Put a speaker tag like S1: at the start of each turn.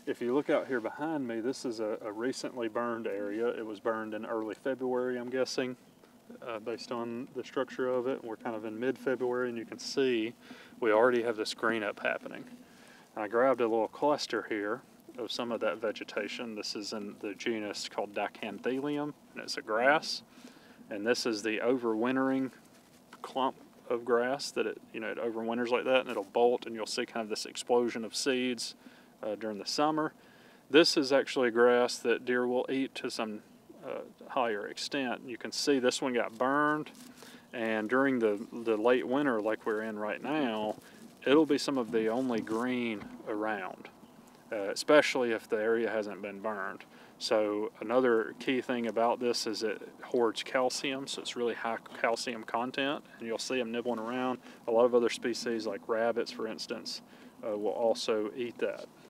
S1: If you look out here behind me, this is a recently burned area. It was burned in early February, I'm guessing, based on the structure of it. We're kind of in mid-February, and you can see we already have this green up happening. I grabbed a little cluster here of some of that vegetation. This is in the genus called Dicanthelium, and it's a grass. And this is the overwintering clump of grass that it overwinters like that, and it'll bolt, and you'll see kind of this explosion of seeds during the summer. This is actually a grass that deer will eat to some higher extent. You can see this one got burned, and during the late winter like we're in right now, it'll be some of the only green around, especially if the area hasn't been burned. So another key thing about this is it hoards calcium, so it's really high calcium content, and you'll see them nibbling around. A lot of other species like rabbits, for instance, will also eat that.